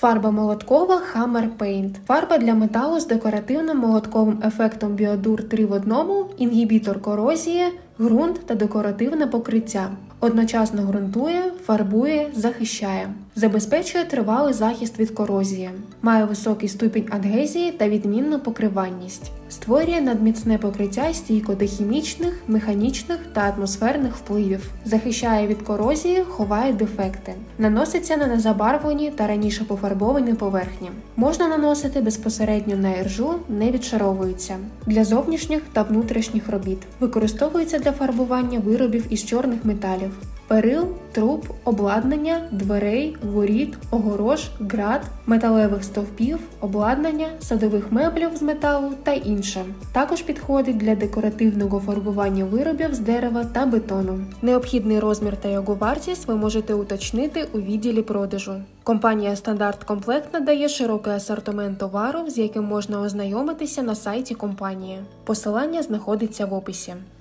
Фарба молоткова Hammer Paint. Фарба для металу з декоративним молотковим ефектом Біодур 3 в одному, інгібітор корозії, ґрунт та декоративне покриття. Одночасно ґрунтує, фарбує, захищає. Забезпечує тривалий захист від корозії. Має високий ступінь адгезії та відмінну покриванність. Створює надміцне покриття стійко до хімічних, механічних та атмосферних впливів. Захищає від корозії, ховає дефекти. Наноситься на незабарвлені та раніше пофарбовані поверхні. Можна наносити безпосередньо на іржу, не відшаровується. Для зовнішніх та внутрішніх робіт. Використовується для фарбування виробів із чорних металів. Перил, труб, обладнання, дверей, воріт, огорож, ґрат, металевих стовпів, обладнання, садових меблів з металу та інше. Також підходить для декоративного фарбування виробів з дерева та бетону. Необхідний розмір та його вартість ви можете уточнити у відділі продажу. Компанія Стандарт Комплект надає широкий асортимент товару, з яким можна ознайомитися на сайті компанії. Посилання знаходиться в описі.